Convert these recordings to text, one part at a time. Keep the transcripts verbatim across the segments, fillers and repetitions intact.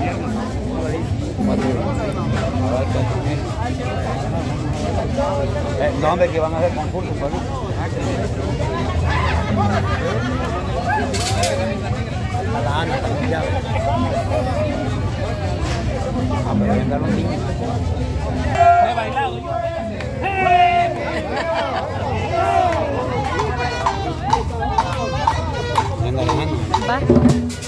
Eh, no, hombre, que van a hacer concursos, ¿no? A la Ana también ya. Ah, pero venga los niños. He bailado yo. Venga, la Ana.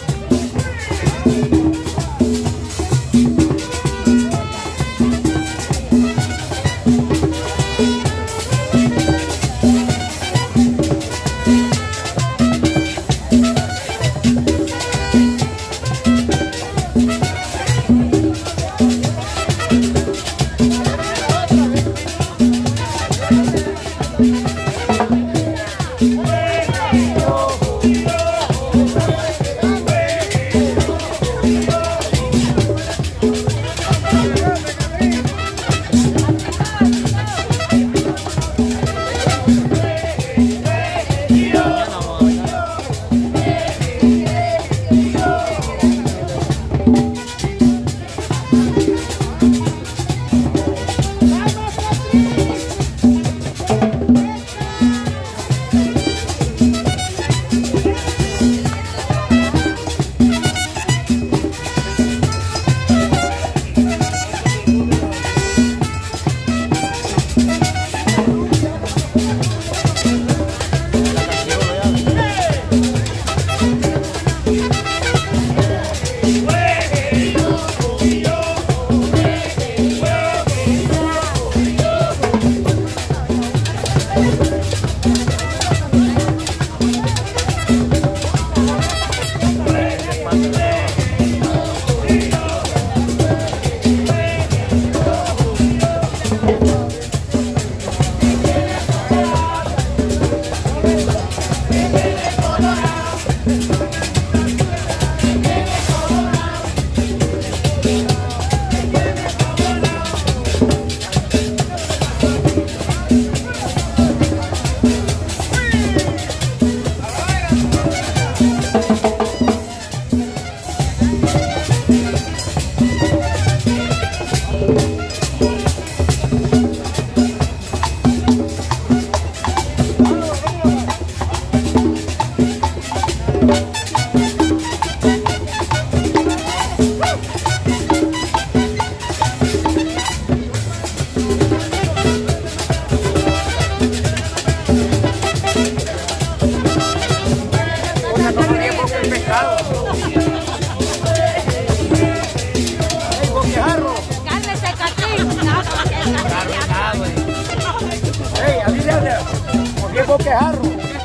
Boquejarro.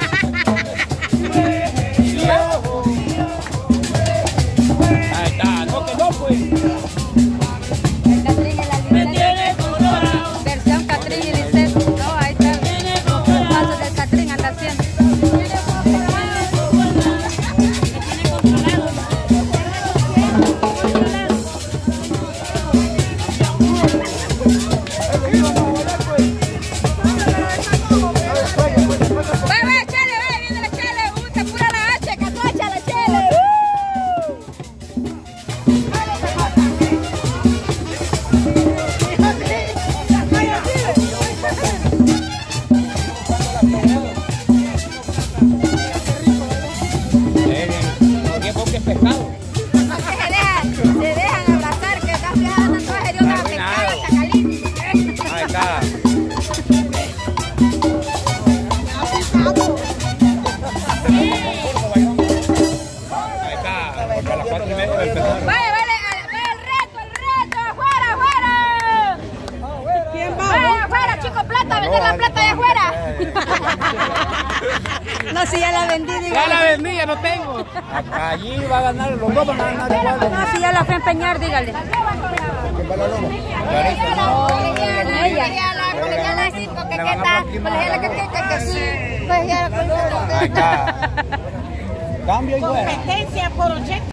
Ahí está, no que no pues. El Catrín y la Lisette. Versión Catrín y Lisette. No, ahí está. Los pasos del Catrín anda haciendo. La plata de afuera. No, si ya la vendí, digo. Ya la vendí, ya no tengo. Allí va a ganar, los dos van a ganar igual. No, si ya la fue a empeñar, dígale. ¿Quién va la loma? No, ella. La colegiala sí, porque qué tal. Colegiala que piensa que sí. Colegiala, colegiala. Acá. Cambio y fuera. Competencia por ochenta.